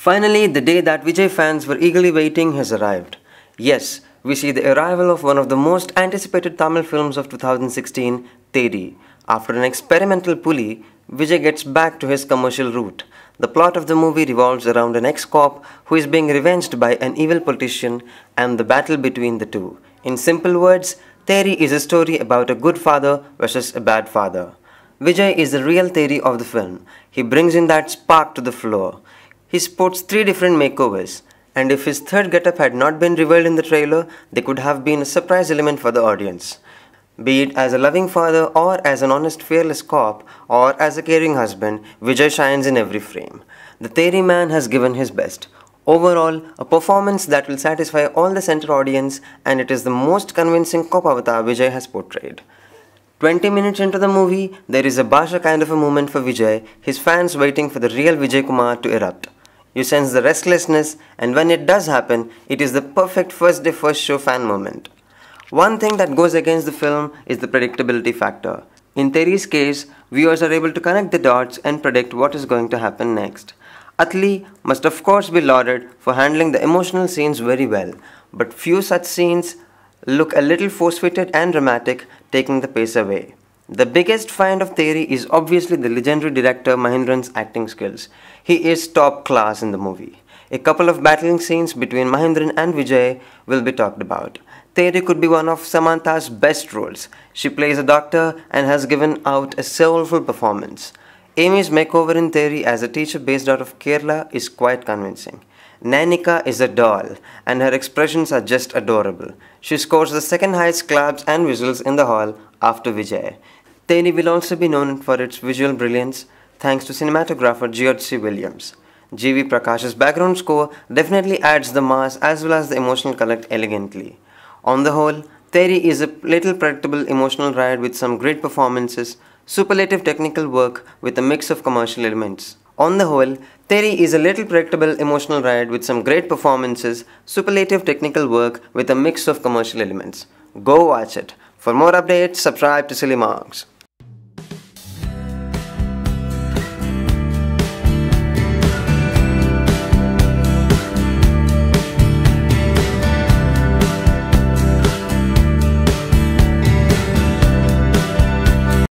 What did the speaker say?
Finally, the day that Vijay fans were eagerly waiting has arrived. Yes, we see the arrival of one of the most anticipated Tamil films of 2016, Theri. After an experimental pulley, Vijay gets back to his commercial route. The plot of the movie revolves around an ex-cop who is being revenged by an evil politician and the battle between the two. In simple words, Theri is a story about a good father versus a bad father. Vijay is the real Theri of the film. He brings in that spark to the floor. He sports 3 different makeovers, and if his third getup had not been revealed in the trailer, there could have been a surprise element for the audience. Be it as a loving father or as an honest fearless cop or as a caring husband, Vijay shines in every frame. The Theri man has given his best. Overall, a performance that will satisfy all the center audience, and it is the most convincing cop avatar Vijay has portrayed. 20 minutes into the movie, there is a Basha kind of a moment for Vijay, his fans waiting for the real Vijay Kumar to erupt. You sense the restlessness, and when it does happen, it is the perfect first day first show fan moment. One thing that goes against the film is the predictability factor. In Theri's case, viewers are able to connect the dots and predict what is going to happen next. Atlee must of course be lauded for handling the emotional scenes very well, but few such scenes look a little force-fitted and dramatic, taking the pace away. The biggest find of Theri is obviously the legendary director Mahindran's acting skills. He is top class in the movie. A couple of battling scenes between Mahindran and Vijay will be talked about. Theri could be one of Samantha's best roles. She plays a doctor and has given out a soulful performance. Amy's makeover in Theri as a teacher based out of Kerala is quite convincing. Nainika is a doll, and her expressions are just adorable. She scores the second highest claps and whistles in the hall after Vijay. Theri will also be known for its visual brilliance thanks to cinematographer G.C. Williams. G.V. Prakash's background score definitely adds the mass as well as the emotional connect elegantly. On the whole, Theri is a little predictable emotional ride with some great performances, superlative technical work with a mix of commercial elements. On the whole, Theri is a little predictable emotional ride with some great performances, superlative technical work with a mix of commercial elements. Go watch it. For more updates, subscribe to Silly Marks.